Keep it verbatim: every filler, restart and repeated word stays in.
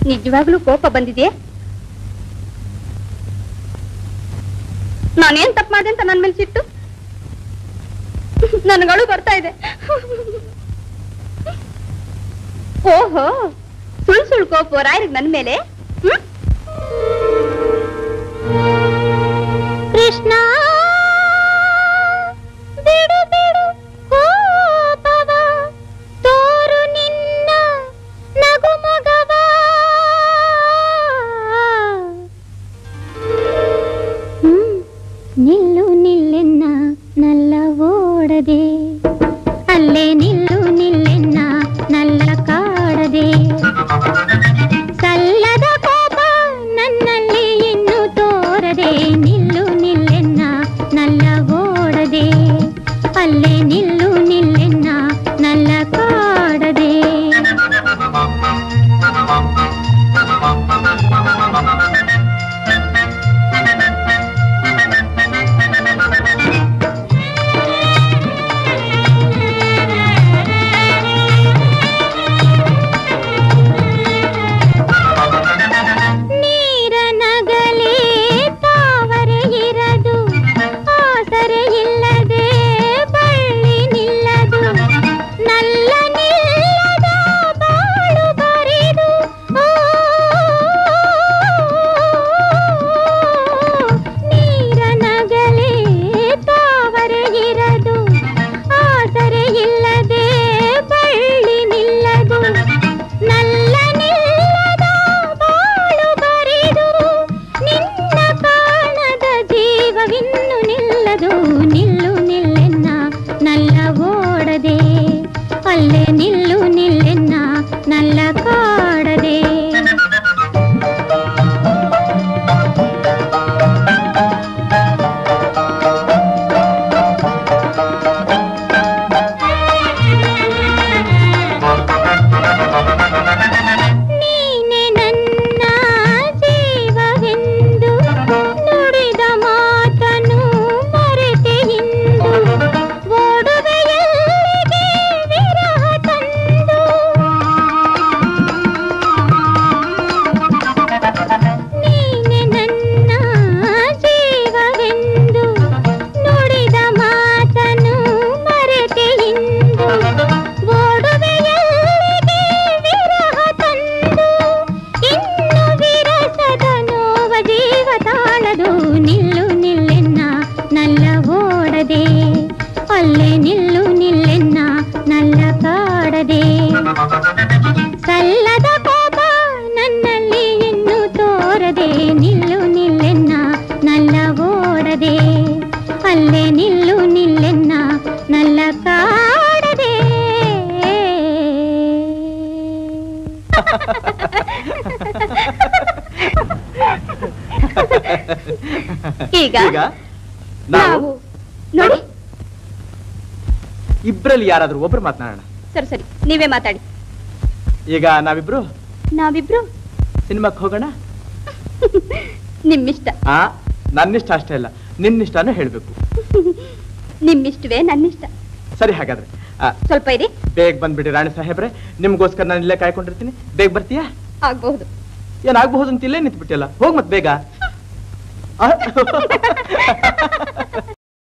ನಿಜವಾಗ್ಲೂ ಕೋಪ ಬಂದಿದೆ? ನಾನೇನ್ ತಪ್ಪು ಮಾಡಿದೆ ಅಂತ ನನ್ ಮೇಲೆ ಸಿಟ್ಟು? ನನ್ಗಳು ಬರ್ತಾ ಇದೆ. ಓಹೋ, ಸುಳ್ ಸುಳ್ ಕೋಪ ರಾಯರಿಗೆ ನನ್ ಮೇಲೆ. ಕೃಷ್ಣ ಬಿಡು ಬಿಡು ಕೋಪವ, ತೋರು ನಿನ್ನ ನಗು ಮಗವ. ನಿಲ್ಲು ನಿಲ್ಲೆನ್ನ ನಲ್ಲ ಓಡದೆ, ಅಲ್ಲೇ ನಿಲ್ಲು ನಿಲ್ಲೆನ್ನ ನಲ್ಲ ಕಾಡದೆ. ಸಲ್ಲದ ಕೋಪ ನನ್ನಲ್ಲಿ ಇನ್ನು ತೋರದೆ, ನಿಲ್ಲು ನಿಲ್ಲೆನ್ನ ನಲ್ಲ ಓಡದೆ, ಅಲ್ಲೇ ನಿಲ್ಲು ನಿಲ್ಲೆನ್ನ ನಲ್ಲ ಕಾಡದೆ. ಇಬ್ರಲ್ಲಿ ಯಾರಾದ್ರೂ ಒಬ್ರು ಮಾತನಾಡೋಣ. ಸರಿ ಸರಿ, ನೀವೇ ಮಾತಾಡಿ. ಈಗ ನಾವಿಬ್ರು ನಾವಿಬ್ರು ಸಿನಿಮಾಕ್ಕೆ ಹೋಗೋಣ. ನಿಮ್ಮಿಷ್ಟ. ಆ ನನ್ನಿಷ್ಟ ಅಷ್ಟೇ ಅಲ್ಲ, ನಿನ್ನಿಷ್ಟನೂ ಹೇಳ್ಬೇಕು. ನಿಮ್ಮಿಷ್ಟವೇ ನನ್ನಿಷ್ಟ. ಸರಿ, ಹಾಗಾದ್ರೆ ಸ್ವಲ್ಪ ಇರಿ. ಬೇಗ ಬಂದ್ಬಿಡಿ ರಾಣಿ ಸಾಹೇಬ್ರೆ, ನಿಮ್ಗೋಸ್ಕರ ನಾನು ಇಲ್ಲೇ ಕಾಯ್ಕೊಂಡಿರ್ತೀನಿ. ಬೇಗ ಬರ್ತೀಯಾ? ಆಗ್ಬಹುದು. ಏನಾಗಬಹುದು ಅಂತ ಇಲ್ಲೇ ನಿಂತ್ಬಿಟ್ಟಿಲ್ಲ. ಹೋಗ್ ಮತ್ ಬೇಗ.